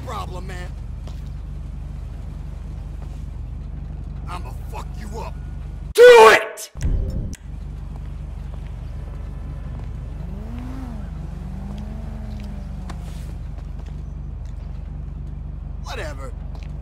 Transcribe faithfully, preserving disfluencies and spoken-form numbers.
problem, man? I'ma fuck you up. Do it! Whatever.